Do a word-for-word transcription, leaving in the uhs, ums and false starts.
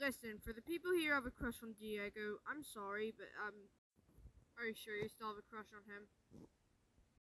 Listen, for the people here who have a crush on Diego, I'm sorry, but um, are you sure you still have a crush on him?